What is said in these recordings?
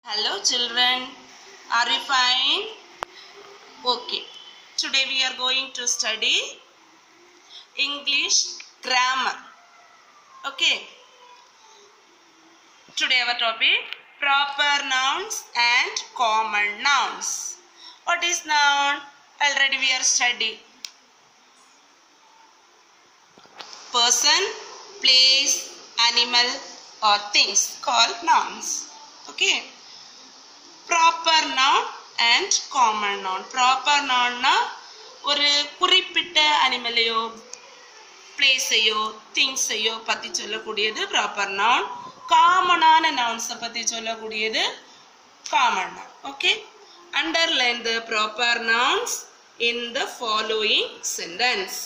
Hello children, are you fine? Okay, today we are going to study English grammar. Okay, today our topic proper nouns and common nouns. What is noun? Already we are studying. Person, place, animal or things called nouns. Okay. Proper noun and common noun. Proper noun na ஒரு குறிப்பிட்ட அனிமலையோ பிளேஸையோ திங்ஸையோ பற்றி சொல்லக்கூடியது proper noun. காமனான நவுன்ஸை பற்றி சொல்லக்கூடியது common noun. Okay, underline the proper nouns in the following sentence.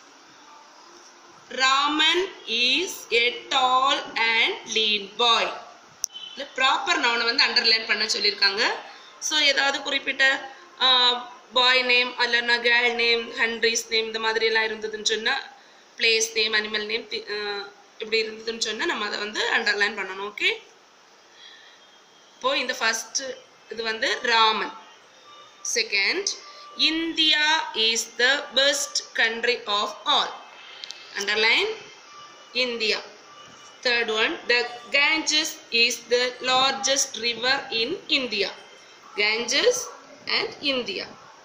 Raman is a tall and lean boy. Proper நவுனை வந்து அண்டர்லைன் பண்ண சொல்லியிருக்காங்க. ஸோ ஏதாவது குறிப்பிட்ட பாய் நேம் அல்லனா கேர்ள் நேம், ஹண்ட்ரிஸ் நேம் இந்த மாதிரிலாம் இருந்ததுன்னு சொன்னால், பிளேஸ் நேம், அனிமல் நேம் இப்படி இருந்ததுன்னு சொன்னால் நம்ம அதை வந்து அண்டர்லைன் பண்ணணும். ஓகே, இப்போது இந்த ஃபஸ்ட்டு இது வந்து Raman. Second, India is the best country of all. Underline India. Third one, the Ganges is the largest river in India. Ganges and India.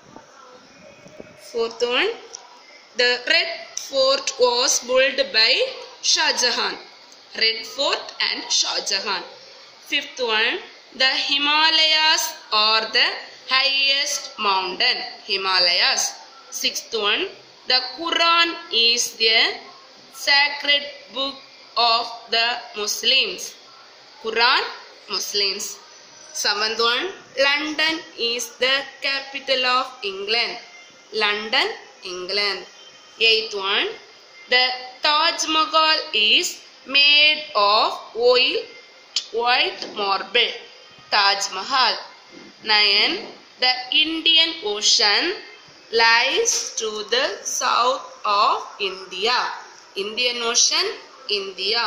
Fourth one, the Red Fort was built by Shah Jahan. Red Fort and Shah Jahan. Fifth one, the Himalayas are the highest mountain. Himalayas. Sixth one, the Quran is the sacred book of the Muslims. Quran, Muslims. Seventh one, London is the capital of England. London, England. Eighth one, the Taj Mahal is made of white marble. Taj Mahal. 9. The Indian Ocean lies to the south of India. Indian Ocean, India.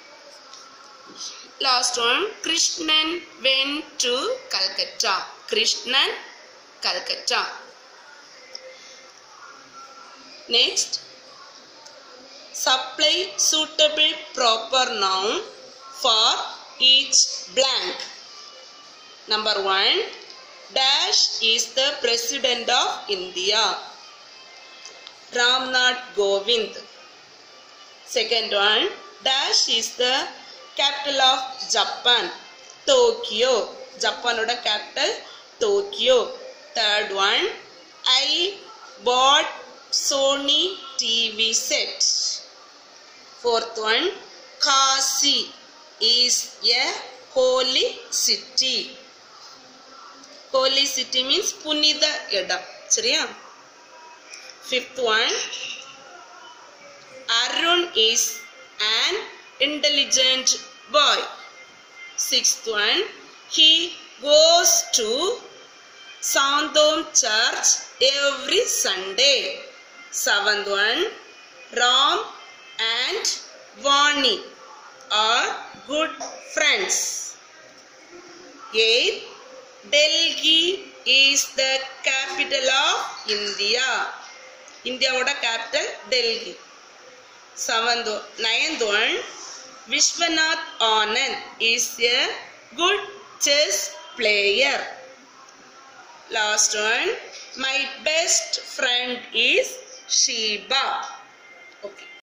Last one, Krishnan went to Calcutta. Krishnan, Calcutta. Next, supply suitable proper noun for each blank. Number 1, Dash is the President of India. Ramnath Govind. Second one, Dash is the capital of Japan. Tokyo. Japan oda capital Tokyo. Third one, I bought Sony TV set. Fourth one, Kashi is a holy city. Holy city means punida edam. சரியா? Fifth one, Arun is an intelligent boy. Sixth one, he goes to Sandom Church every Sunday. Seventh one, Ram and Vani are good friends. Eighth, Delhi is the capital of India. India oda capital Delhi. Ninth one, Vishwanath Anand is a good chess player. Last one, my best friend is Shiba. Okay.